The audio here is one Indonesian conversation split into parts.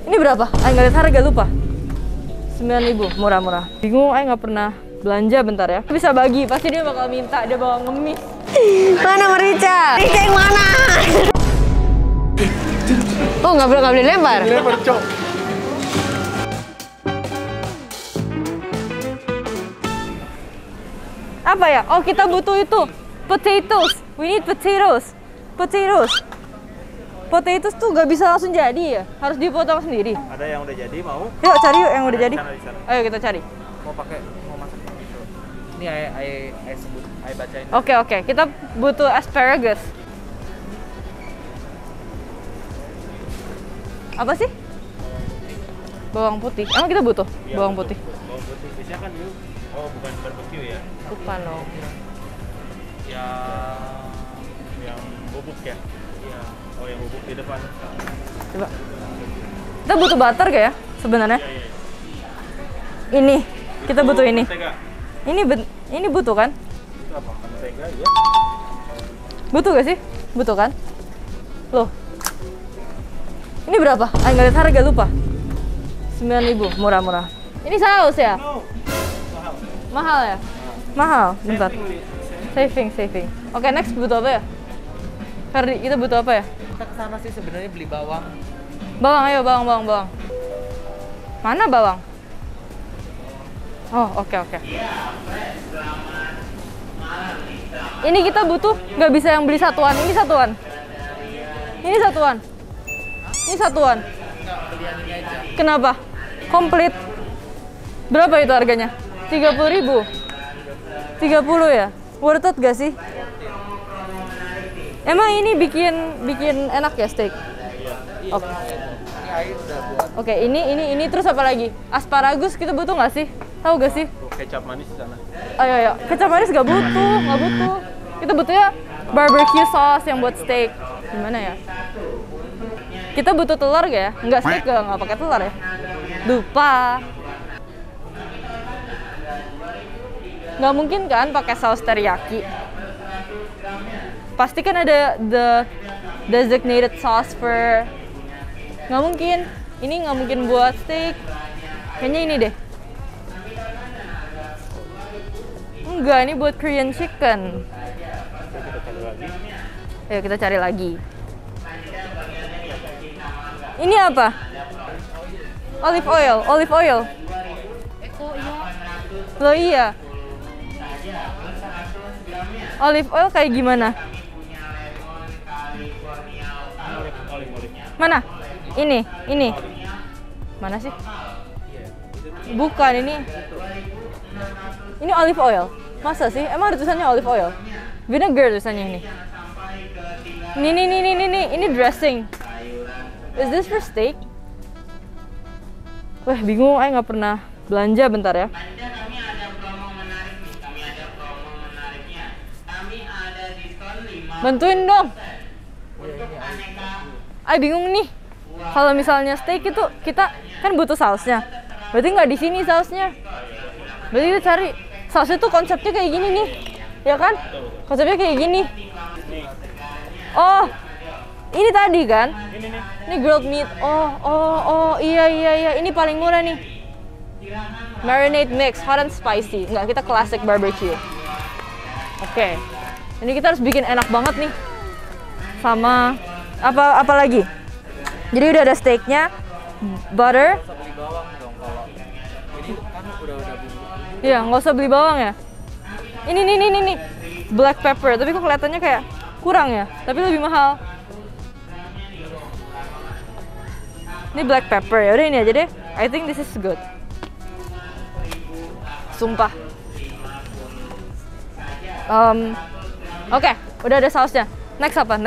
Ini berapa? Ayo nggak lihat harga, lupa. 9.000, murah-murah. Bingung, ayo nggak pernah belanja. Bentar ya. Bisa bagi, pasti dia bakal minta, dia bakal ngemis. Mana Merica? Merica yang mana? Oh, nggak boleh lempar. Lempar, Cok. Apa ya? Oh, kita butuh itu. Potatoes. We need potatoes. Potatoes tuh nggak bisa langsung jadi ya? Harus dipotong sendiri. Ada yang udah jadi, mau? Yuk cari yuk yang udah jadi. Di sana. Ayo kita cari. Mau masak gitu. Ini I bacain. Oke. Kita butuh asparagus. Apa sih? Bawang putih. Emang kita butuh bawang putih? Bawang putih. Biasanya kan dulu. Oh, bukan barbecue ya? Bukan dong. Yang bubuk ya? Iya. Oh, yang bubuk di depan. Coba. Kita butuh butter gak ya sebenarnya? Iya. Ini. Kita butuh ini. Mentega. Ini butuh kan? Itu apa? Mentega ya? Butuh gak sih? Butuh kan? Loh. Ini berapa? Ayo nggak lihat harga, lupa. 9.000, murah-murah. Ini saus ya? No. Mahal ya? Mahal. Bentar. Saving. Oke, next butuh apa ya? Ferdi, kita butuh apa ya? Kita kesana sih sebenarnya beli bawang. Bawang, ayo bawang. Mana bawang? Oh, oke. Ini kita butuh, nggak bisa yang beli satuan. Ini satuan. Kenapa? Komplit. Berapa itu harganya? 30.000. 30 ya? Worth it gak sih? Emang ini bikin enak ya steak? Oke. Oke, ini terus apa lagi? Asparagus kita butuh nggak sih? Tahu gak sih? Kecap manis di sana. Ayo. Kecap manis nggak butuh. Kita butuh ya barbecue sauce yang buat steak. Gimana ya? Kita butuh telur gak ya? Nggak steak nggak pakai telur ya? Lupa. Nggak mungkin kan pakai saus teriyaki. Pasti kan ada the designated sauce for. Nggak mungkin. Ini nggak mungkin buat steak. Kayaknya ini deh. Enggak, ini buat Korean chicken. Ayo kita cari lagi. Ini apa? Olive oil. Loh iya. Olive oil kayak gimana? Mana? Ini. Mana sih? Bukan ini. Ini olive oil. Masa sih? Emang ada tulisannya olive oil? Vinegar tulisannya ini. Ini dressing. Is this for steak? Wah, bingung, nggak pernah belanja. Bentar ya. Bantuin dong. Bingung nih. Kalau misalnya steak itu kita kan butuh sausnya. Berarti nggak di sini sausnya. Berarti kita cari sausnya tuh konsepnya kayak gini nih, ya kan? Konsepnya kayak gini. Oh, ini tadi kan? Ini grilled meat. Oh, iya. Ini paling murah nih. Marinade mix, hot and spicy. Enggak, kita classic barbecue. Oke. Ini kita harus bikin enak banget nih. Sama apa lagi? Jadi udah ada steaknya, butter. Iya, nggak usah beli bawang ya. Ini black pepper, tapi kok kelihatannya kayak kurang ya, tapi lebih mahal. Ini black pepper ya, udah ini aja deh. I think this is good. Sumpah. Oke, udah ada sausnya. Next apa?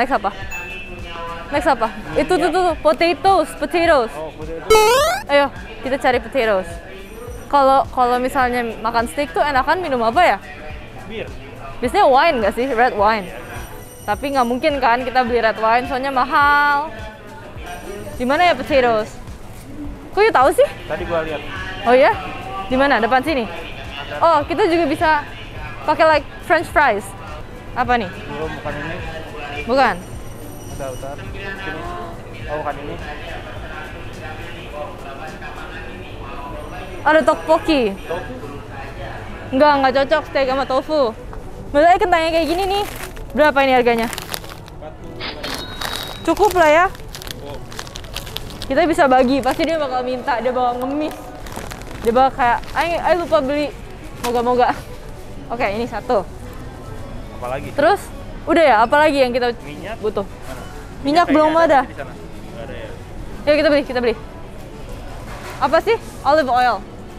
Itu tuh potatoes. Ayo, kita cari potatoes. Kalau misalnya makan steak tuh enakan minum apa ya? Bir. Biasanya wine nggak sih? Red wine. Tapi nggak mungkin kan kita beli red wine, soalnya mahal. Di mana ya potatoes? Kok you tahu sih? Tadi gua lihat. Oh ya? Di mana? Depan sini? Oh, kita juga bisa pakai like French fries. Apa nih? Bukan ini. Bukan? Bentar. Sini. Oh, bukan ini. Ada tteokbokki. Enggak cocok steak sama tofu. Maksudnya kentangnya kayak gini nih. Berapa ini harganya? Cukup lah ya. Kita bisa bagi, pasti dia bakal minta, dia bakal ngemis. Dia bakal kayak, ayo lupa beli. Moga-moga. Oke, ini satu. Apalagi? Terus, udah ya, apalagi yang kita Minyak? butuh? Minyak belum ada. Di sana. Nggak ada ya? Yuk kita beli. Apa sih? Olive oil.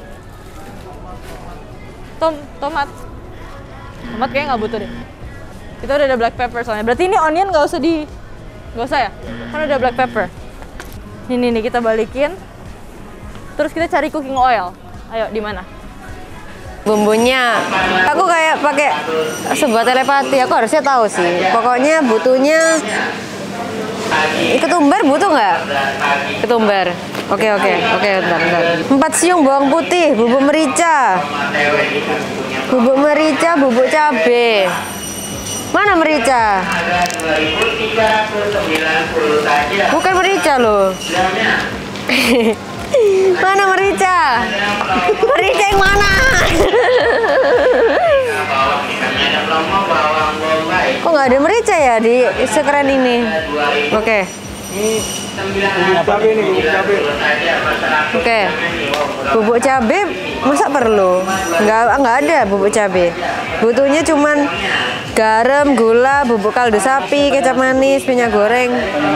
Tomat kayaknya nggak butuh deh. Kita udah ada black pepper soalnya. Berarti ini onion nggak usah ya? Kan udah black pepper. Ini nih kita balikin. Terus kita cari cooking oil. Ayo di mana? Bumbunya, aku kayak pakai sebuah telepati. Aku harusnya tahu sih. Pokoknya butuhnya ketumbar, butuh nggak? Ketumbar. Oke, bentar. 4 siung bawang putih, bubuk merica, bubuk cabe. Mana merica? Bukan merica loh. Mana merica? Merica yang mana? Kok nggak ada merica ya di sekeren ini? Oke. Oke. Bubuk cabe masa perlu? Nggak ada bubuk cabe. Butuhnya cuman garam, gula, bubuk kaldu sapi, kecap manis, minyak goreng.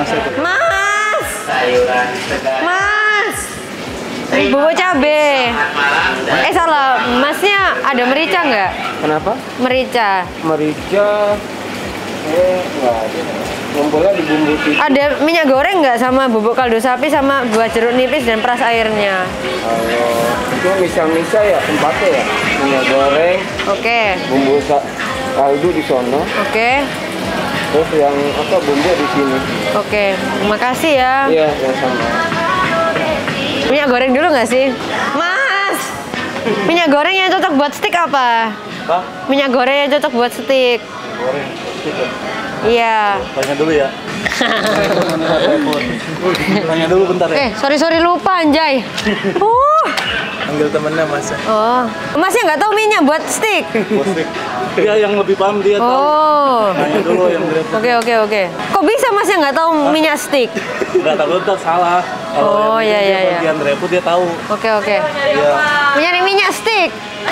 Mas, bubuk cabe. Salah, masnya ada merica nggak? Kenapa? Merica. Nggak ada. Ngumpulnya di bumbu tikus. Ada minyak goreng nggak sama bubuk kaldu sapi sama buah jeruk nipis dan peras airnya? Kalau itu misa-misa ya tempatnya ya. Minyak goreng, Oke. bumbu kaldu di sono. Oke. Terus yang bumbu di sini. Oke. Makasih ya. Iya, yang sama. Minyak goreng dulu nggak sih? Mas! Minyak goreng yang cocok buat steak apa? Pak, Minyak goreng yang cocok buat steak. goreng. Iya. Tanya dulu ya. Tanya dulu bentar ya. Sorry lupa anjay. Panggil temennya Mas. Oh. Masnya nggak tahu minyak buat steak? Dia yang lebih paham, dia tahu. Oh. Tanya dulu yang berapa. Oke. Kok bisa masnya nggak tahu minyak steak? Enggak tahu, bentar salah. Oh, iya. Bagian repot dia tahu. Oke. Iya. Nyari minyak steak.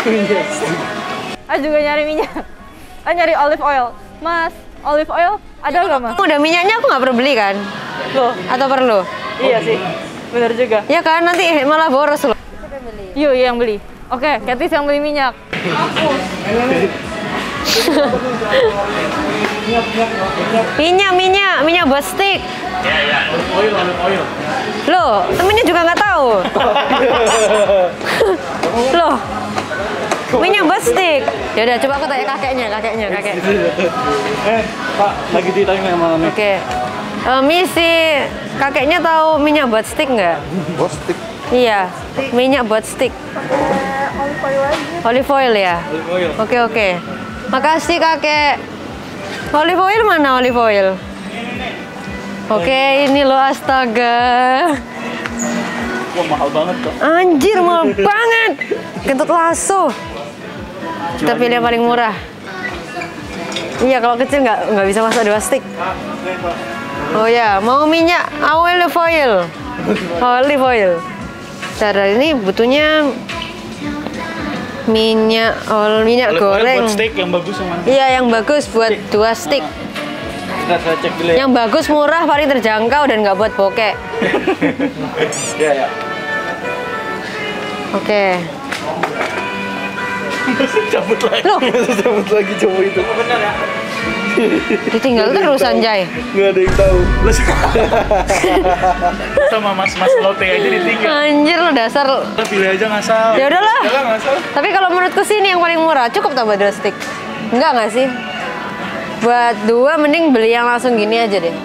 Juga nyari minyak. Nyari olive oil. Mas, olive oil ada nggak mas? Udah minyaknya aku nggak perlu beli kan? Loh, Atau perlu? iya sih. Bener juga. Ya kan nanti malah boros loh. Yuk yang beli. Oke, Katis yang beli minyak. Minyak buat steak. Oil. Loh, temennya juga nggak tahu. Loh, minyak buat steak. Ya udah, coba aku tanya kakek. Pak, lagi ditanya sama Mami. Oke. Misi, kakeknya tahu minyak buat steak nggak? Bos stick. Iya, minyak buat steak. Olive oil ya? Oil. Oke. Makasih kakek. Olive oil mana olive oil? Oke, ini loh astaga. Wah, mahal banget kok. Anjir, mahal banget. Kentut lasso. Kita pilih yang paling murah. Iya, kalau kecil nggak bisa masak 2 stick. Oh ya, mau minyak olive oil. Olive oil. Cara ini butuhnya minyak goreng. Buat steak yang bagus yang mana? Iya, yang bagus buat 2 stick. Saya cek dulu ya. Yang bagus, murah, paling terjangkau dan nggak buat bokek. Iya. Oke. Cabut lagi. Loh, Cabut lagi cowok itu. Benar ya? ditinggal terus anjay. Nggak ada yang tahu. Sama mas-mas lote aja ditinggal. Anjir lo dasar. Udah pilih aja ngasal. Ya udahlah. Ngasal. Tapi kalau menurutku sih ini yang paling murah. Cukup tak buat 2 stick? Enggak sih? Buat 2 mending beli yang langsung gini aja deh.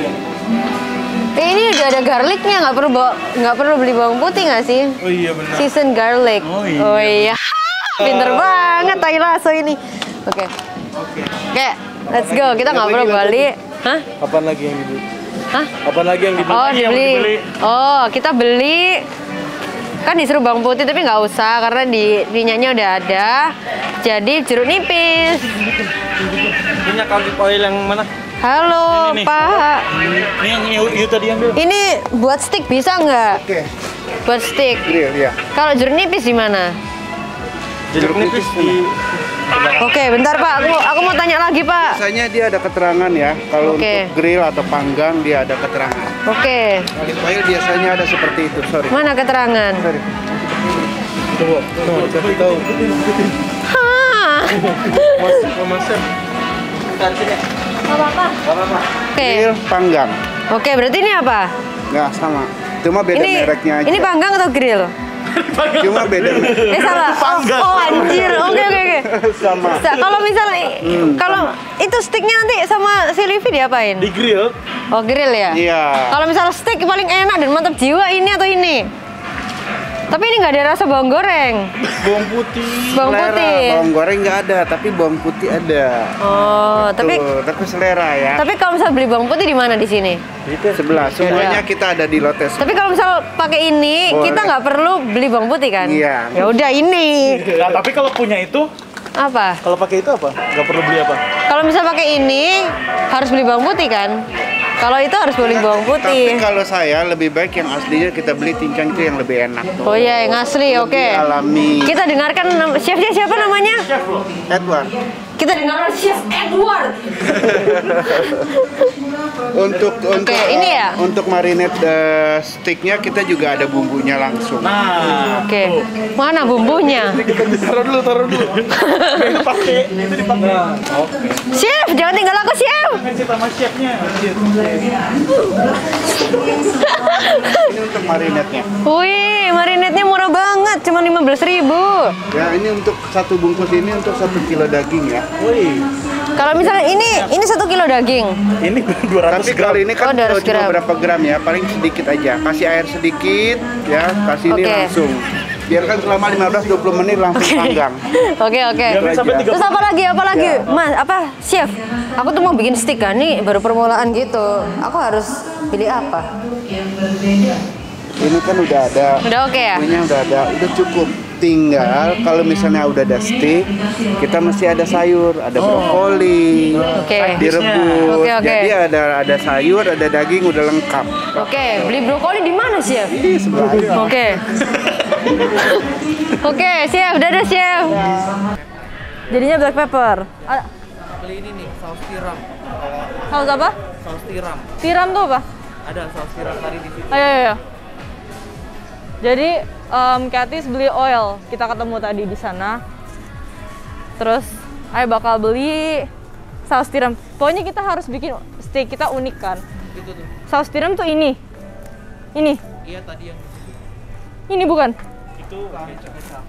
Ini udah ada garlicnya, nggak perlu beli bawang putih nggak sih? Oh iya benar. Season garlic. Oh iya. Oh iya. Pinter banget tai lasso ini. Oke, let's go. Kita nggak perlu balik. Hah? Apaan lagi yang dibeli? Hah? Apaan lagi yang dibeli? Oh, yang dibeli. dibeli. Oh, kita beli Kan disuruh bawang putih tapi nggak usah karena di minyaknya udah ada. Jadi jeruk nipis. Minyak olive oil yang mana? Halo Ini nih. Pak. Ini yang itu tadi yang dulu. Ini buat stick bisa nggak? Oke, Buat stick. grill ya. Kalau jeruk nipis di mana? Jeruk nipis di Oke, bentar Pak. Aku mau tanya lagi Pak. Biasanya dia ada keterangan ya. Kalau Oke. untuk grill atau panggang dia ada keterangan. Oke. Olive oil biasanya ada seperti itu. Sorry. Mana keterangan? Sorry. Tuh, kasih tahu. Hah. Mas Chef. Bentar sini. apa-apa. Oke. Grill, panggang. Oke, berarti ini apa? Nggak sama. Cuma beda mereknya aja. Ini panggang atau grill? Cuma beda merek. Salah. Oh, anjir. Oke. Sama. Kalau misalnya kalau itu sticknya nanti sama si Livi diapain? Di grill. Oh, grill ya? Iya. Kalau misalnya stick paling enak dan mantap jiwa ini atau ini? Tapi ini nggak ada rasa bawang goreng. Bawang putih. Bawang Selera, putih. bawang goreng nggak ada, tapi bawang putih ada. Oh, tapi Tapi selera ya. tapi kalau misalnya beli bawang putih di mana di sini? Itu sebelah. Semuanya kita ada di Lotes. Tapi kalau misalnya pakai ini, Boleh. kita nggak perlu beli bawang putih kan? Iya. Ya udah ini. Nah, tapi kalau punya itu, Apa? kalau pakai itu apa? Nggak perlu beli apa? Kalau misalnya pakai ini harus beli bawang putih kan? Kalau itu harus beli bawang Tapi putih. kalau saya lebih baik yang aslinya kita beli cincang itu yang lebih enak. Oh iya, yang asli, oke. Lebih alami. Kita dengarkan chefnya siapa namanya? Edward. Kita dengarkan Chef Edward. Untuk ini ya? Untuk marinate sticknya kita juga ada bumbunya langsung. Nah, Oke. Mana bumbunya? taruh dulu. Itu pakai, itu dipakai. Oke. Chef, jangan tinggal aku, Chef. Kasih sama chefnya. Ini untuk marinate-nya. Wih, marinade-nya murah banget, cuma 15.000. Ya ini untuk satu bungkus ini untuk 1 kilo daging ya. Wih, Kalau misalnya ini 1 kilo daging. ini 200 Tapi gram. kali ini kan Oh, 200 cuma gram. berapa gram ya? Paling sedikit aja. Kasih air sedikit ya, kasih ini Oke. langsung. Biarkan selama 15-20 menit langsung panggang. Oke. Jangan sampai aja. 30. Terus apa lagi? Mas, Chef? Aku tuh mau bikin stick kan, nih baru permulaan gitu. Aku harus pilih apa? Ini kan udah ada. Udah oke ya? Kuenya udah ada, udah cukup. Tinggal kalau misalnya udah ada stick, kita mesti ada sayur, ada brokoli, Oke. direbus. Oke. Jadi ada sayur, ada daging, udah lengkap. Oke, beli brokoli di mana, Chef? Ini sebelah. Oke. Oke, Chef, dadah, Chef. Jadinya black pepper. Beli ini nih, saus tiram. Saus apa? Saus tiram. Tiram tuh apa? Ada saus tiram tadi di situ. Ayo. Jadi Katis beli oil, kita ketemu tadi di sana. Terus Ayo bakal beli saus tiram. Pokoknya kita harus bikin steak kita unik kan. Itu tuh. Saus tiram tuh ini. Iya tadi yang Ini bukan. Itu kecap.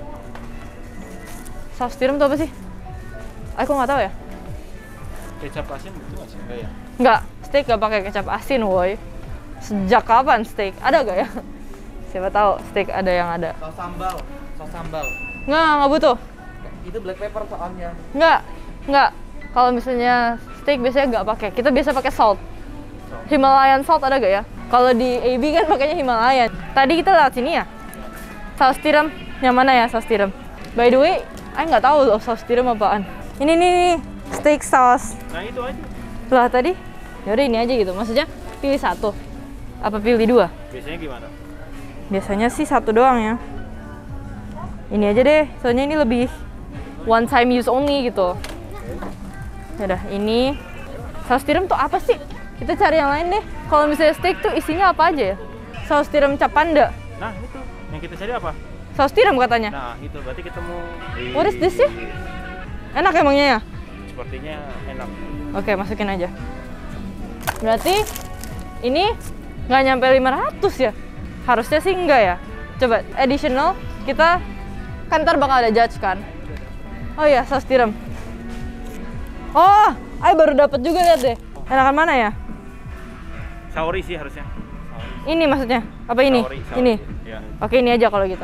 Saus tiram tuh apa sih? Aku nggak tahu ya. Kecap asin itu nggak sih? Enggak ya? Nggak, steak nggak pakai kecap asin, woi. Sejak kapan steak? Ada gak ya? Siapa tahu steak ada yang ada. saus sambal. Saus sambal. Nggak butuh. Itu black pepper soalnya. Nggak. Kalau misalnya steak biasanya nggak pakai. Kita biasa pakai salt. Himalayan salt ada gak ya? Kalau di AB kan pakainya Himalayan. Tadi kita lewat sini ya. Saus tiram, yang mana ya saus tiram? By the way, aku nggak tahu loh saus tiram apaan. Ini nih, steak sauce. Nah itu aja. Lah tadi, yaudah ini aja gitu. Maksudnya pilih satu. Apa pilih dua? Biasanya gimana? Biasanya sih satu doang ya. Ini aja deh, soalnya ini lebih one time use only gitu. Yaudah, ini saus tiram tuh apa sih? Kita cari yang lain deh. Kalau misalnya steak tuh isinya apa aja ya? Saus tiram cap panda. Nah itu, yang kita cari apa? Saus tiram katanya. Nah itu berarti ketemu di... What is this sih? Enak emangnya ya? Sepertinya enak. Oke, masukin aja. Berarti ini nggak nyampe 500 ya? Harusnya sih enggak ya. Coba additional, kita kan ntar bakal ada judge kan. Oh iya, saus tiram. Oh, Ay baru dapat juga, lihat deh. Enakan mana ya? Saori sih harusnya. Ini maksudnya? Apa ini? Saori. Ini. Ya. Oke, ini aja kalau gitu.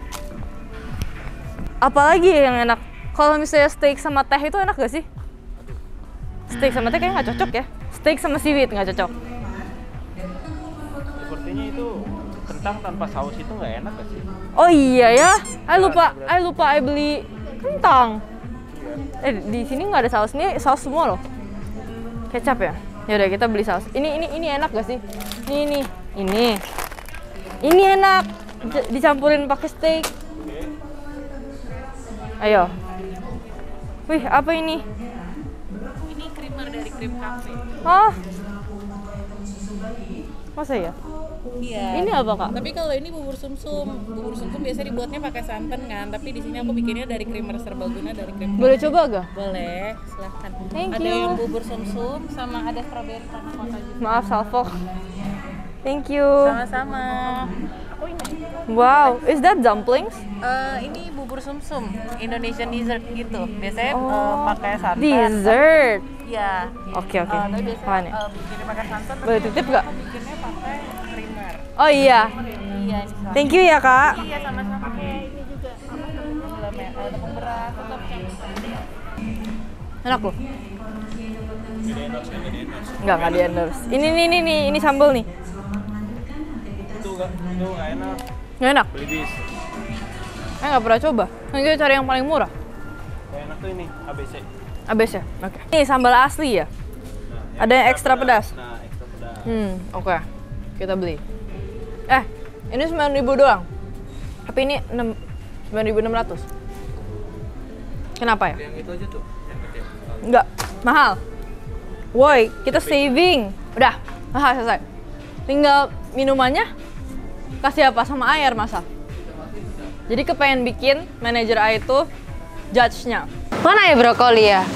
Apalagi yang enak? Kalau misalnya steak sama teh itu enak gak sih? Steak sama teh kayaknya nggak cocok ya. Steak sama seaweed nggak cocok. Sepertinya itu kental kentang tanpa saus itu nggak enak gak sih? Oh iya ya, I lupa I beli kentang. Di sini nggak ada saus, ini saus semua loh. Kecap ya? Yaudah kita beli saus. Ini enak gak sih? Ini enak. Dicampurin pakai steak. Ayo. Wih, apa ini? Ini creamer dari Cream Cafe. Oh. Masa ya? Iya. Ini apa, Kak? Tapi kalau ini bubur sumsum. Bubur sumsum biasanya dibuatnya pakai santan kan, tapi di sini aku bikinnya dari creamer serbaguna dari Cream Cafe. Boleh coba gak? Boleh, silahkan. Thank Ada you. yang bubur sumsum sama ada strawberry panna cotta juga. Maaf, salvo. Thank you. Sama-sama. Wow, is that dumplings? Ini bubur sumsum, Indonesian dessert gitu. Biasanya Oh, pakai santan. Dessert. Iya. Oke. Tapi biasanya Apaan ya? bikinnya pakai santan. Boleh tapi titip nggak? aku bikinnya pakai creamer. Oh iya. Iya, ini silahkan. Thank you ya, Kak. Iya, sama-sama. Ini juga tepung beras tetap. Enak loh. Enggak di endorse. Ini sambal nih. Itu nggak enak. Nggak enak. Beli bis. Saya nggak pernah coba. Nanti kita cari yang paling murah. Yang enak tuh ini ABC. Abis ya? Oke. Ini sambal asli ya? Ada yang ekstra pedas? Nah, ekstra pedas. Oke. Kita beli. Ini 9.000 doang. Tapi ini 9.600. Kenapa ya? Yang itu aja tuh, yang kecil. Enggak, mahal. Woi, kita saving. Udah, mahal selesai. Tinggal minumannya kasih apa sama air masa. Jadi kepengen bikin manajer A itu judge-nya. Mana ya brokoli ya?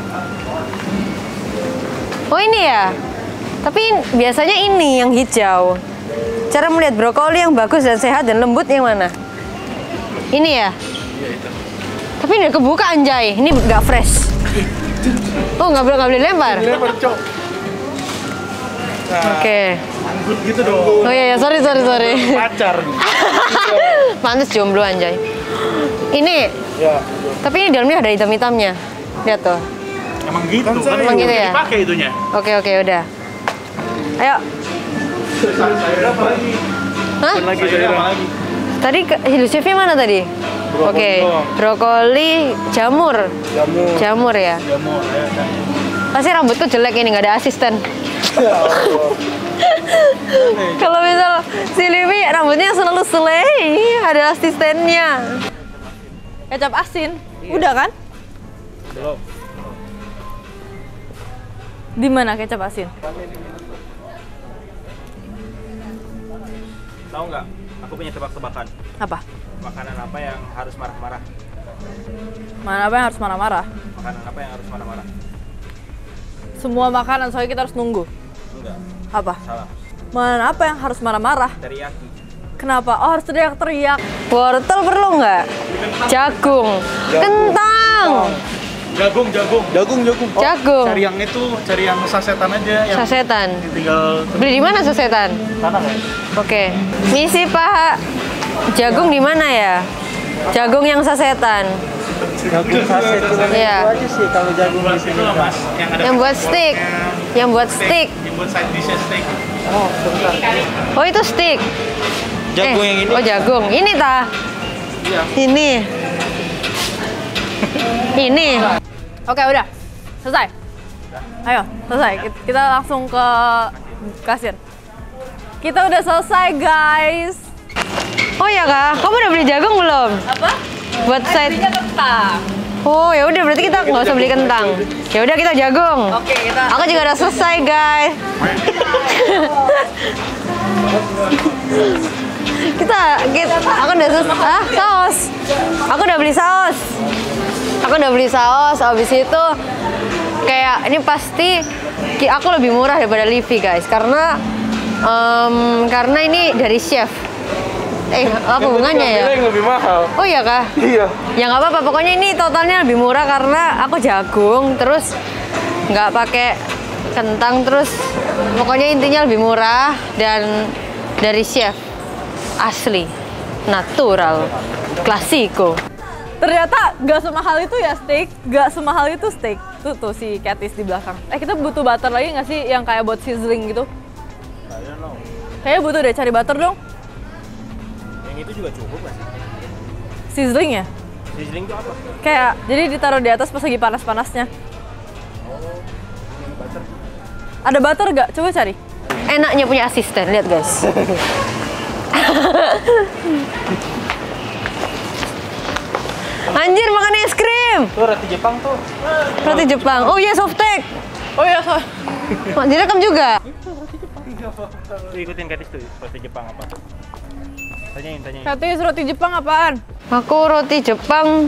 Oh ini ya? Tapi biasanya ini yang hijau. Cara melihat brokoli yang bagus dan sehat dan lembut yang mana? Ini ya? Tapi ini kebuka anjay, ini nggak fresh. Oh nggak boleh lempar? Cok. Oke. Anggut gitu dong. Oh iya, sorry. Pacar. Pantes jomblo anjay. Ini, Ya. tapi ini dalamnya ada hitam-hitamnya. Lihat tuh. Emang gitu Kan Emang gitu ya? Dipakai itunya. Oke, udah. Ayo. Hah? Lagi lagi. Tadi Hindu chefnya mana tadi? Oke, brokoli, jamur. Jamur ya. Jamur, ayo. Pasti rambutku jelek ini, nggak ada asisten. Kalau misal si Livi rambutnya selalu selei, ada asistennya. Kecap asin. Udah kan? Belum. Di mana kecap asin? Tahu nggak? Aku punya tebak-tebakan. Apa? Makanan apa yang harus marah-marah? Mana apa yang harus marah-marah? Makanan apa yang harus marah-marah? Semua makanan, soalnya kita harus nunggu. Enggak, Apa? salah. Makanan apa yang harus marah-marah? Teriyaki. Kenapa? Oh, harus teriak-teriak. Wortel perlu nggak? Jagung, kentang, Jagung. Jagung. jagung, Cari yang sasetan aja. sasetan. Tinggal Beli di mana sasetan? sana kan? Oke. Misi Pak. Jagung di mana ya? Jagung yang sasetan. Jagung saset cuma Iya. itu aja sih kalau jagung di sini. Mas, yang ada Yang buat steak. Yang buat steak. yang buat side dish steak. Oh, bentar. Oh, itu steak. Jagung yang ini. Oh, jagung. Ini ta? Iya. Ini. Ini. Oke, udah. Selesai. Ayo, selesai. Kita langsung ke kasir. Kita udah selesai, guys. Oh ya Kak, kamu udah beli jagung belum? Apa? Buat side. Kentang. Oh ya udah berarti kita nggak usah beli kentang. Ya udah kita jagung. Oke, kita. Aku juga udah selesai guys. Aku udah selesai. Saus. Aku udah beli saus. Habis itu kayak ini pasti aku lebih murah daripada Livi guys, karena ini dari chef. Apa hubungannya ya? Yang lebih mahal. Oh iya Kak? Iya. Ya nggak apa-apa, pokoknya ini totalnya lebih murah karena aku jagung, terus nggak pakai kentang, terus pokoknya intinya lebih murah dan dari chef asli, natural, klasiko. Ternyata nggak semahal itu ya steak, nggak semahal itu steak. Tuh si Katis di belakang. Kita butuh butter lagi nggak sih yang kayak buat sizzling gitu? Kayaknya butuh deh, cari butter dong. Yang itu juga cukup kan? Sizzling ya? Sizzling itu apa? Kayak, jadi ditaruh di atas pas lagi panas-panasnya. Ada butter gak? Coba cari. Enaknya punya asisten, lihat guys. Anjir, makan es krim. Tuh roti Jepang tuh. Roti Jepang. Oh iya, softtek. Oh iya, Direkam juga. Tuh ikutin Katis tuh, roti Jepang apa? Tanyain. Katis, roti Jepang apaan? Aku roti Jepang.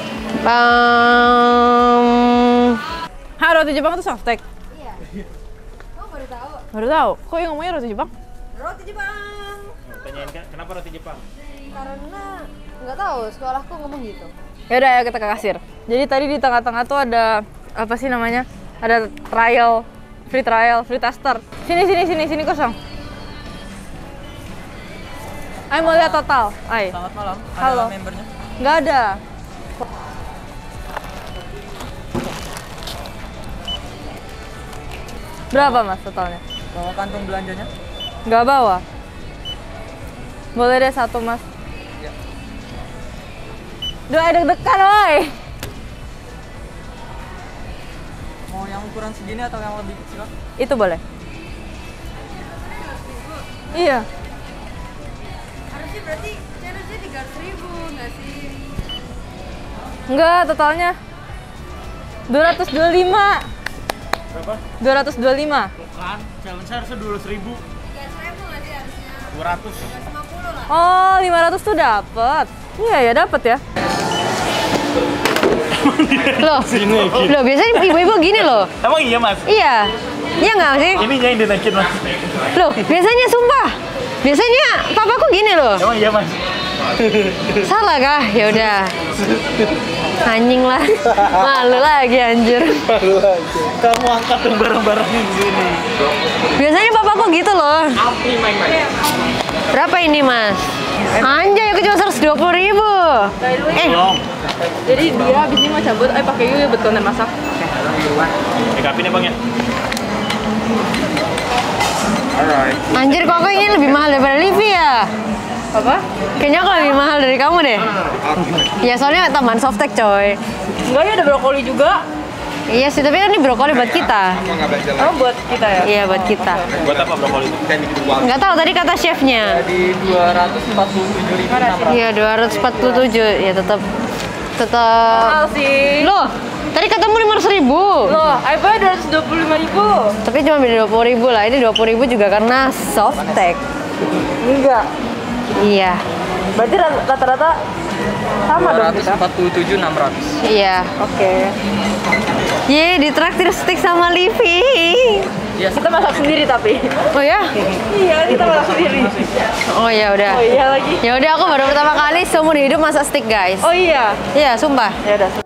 Roti Jepang itu softtek? Iya. Oh, baru tahu? Baru tahu? Kok yang ngomongnya roti Jepang? Roti Jepang. Tanyain kan, kenapa roti Jepang? Karena nggak tahu, sekolahku ngomong gitu. Yaudah ya kita ke kasir. Jadi tadi di tengah-tengah tuh ada apa sih namanya? Ada free tester. Sini kosong. Ayo mau lihat total. Ayo. Selamat malam. Halo. Ada membernya? Nggak ada. Berapa mas totalnya? Bawa kantong belanjanya? Nggak bawa. Boleh deh satu mas. Ya. Duh, deg-degan woy. Mau yang ukuran segini atau yang lebih kecil? Itu boleh. Iya. Harusnya berarti challenge-nya 300.000 nggak sih? Enggak, totalnya 225. Berapa? 225. Bukan, challenge harusnya 200.000. 300.000 nggak sih harusnya? 200. 250 lah. Oh, 500 tuh dapat. Iya ya, dapat ya. Loh, biasanya ibu-ibu gini loh. Emang iya mas? Iya. Iya nggak sih? Ini yang dinaikin mas. Loh, biasanya sumpah. Biasanya papaku gini loh. Emang iya mas? Salah kah? Ya udah. Anjing lah. Malu lagi anjir. Kamu angkat dong barang-barangnya di sini. Biasanya papaku gitu loh. Berapa ini mas? Anjay, aku cuma 120.000. Jadi dia abis ini mau cabut, pakai yuk buat konten masak. Dekapin ya bang ya? Anjir, kok aku ini lebih mahal daripada Livi ya? Apa? Kayaknya aku lebih mahal dari kamu deh. Ya soalnya tambahan softtek coy. Enggak ya, ada brokoli juga. Iya sih, tapi kan ini brokoli buat kita. Oh, buat kita ya? Iya, buat kita. Buat apa brokoli itu? Nggak tahu, tadi kata chefnya. Di 247.600. Iya, 247. Ya tetap. Mahal sih. Loh, tadi katamu 500.000. Loh, iPhone 225.000. Tapi cuma beda 20.000 lah. Ini 20.000 juga karena softtek. Enggak. Iya. Berarti rata-rata sama dong kita. 247.600. Iya. Oke. Ye, ditraktir steak sama Livi. Kita masak sendiri tapi. Oh ya? Iya, kita masak sendiri. Oh ya udah. Oh iya lagi. Ya udah, aku baru pertama kali seumur hidup masak steak, guys. Oh iya. Iya, sumpah. Ya udah.